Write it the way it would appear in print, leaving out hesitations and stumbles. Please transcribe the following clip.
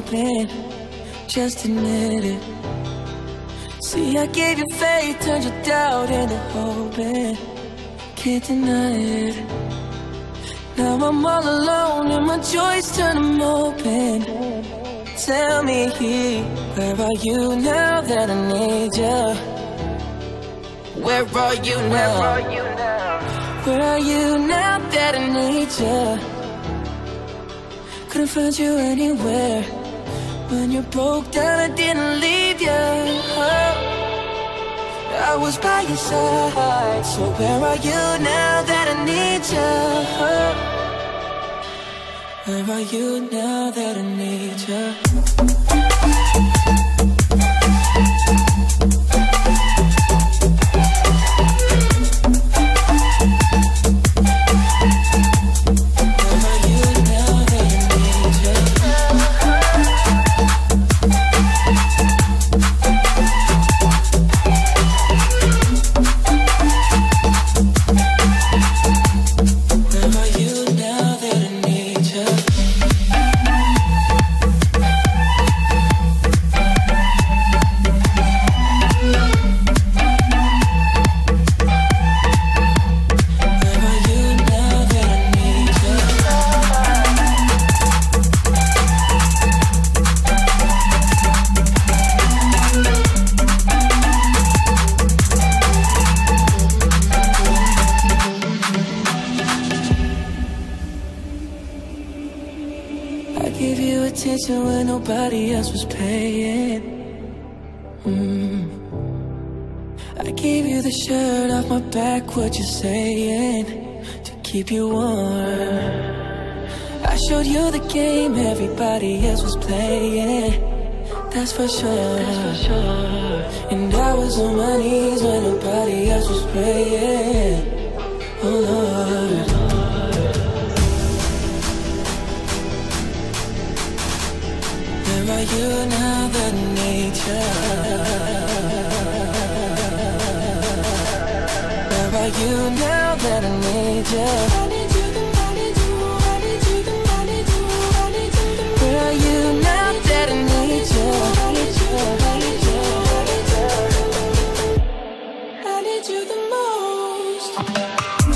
hoping. Just admit it. See, I gave you faith, turned your doubt into hoping. Can't deny it. Now I'm all alone and my joys turn them open. Tell me, where are you now that I need you? Where are you now? Where are you now that I need you? Couldn't find you anywhere. When you broke down, I didn't leave you. I was by your side. So where are you now that I need you? Where are you now that I need you? When nobody else was paying. I gave you the shirt off my back, what you saying? To keep you warm. I showed you the game everybody else was playing. That's for sure. And I was on my knees when nobody else was praying. Oh Lord. Where are you now that I need you? Where are you now that I need you? I need you, I need you, I need you, I need you, I need you. Where are you now that I need you? I need you, I need you, I need you. I need you the most.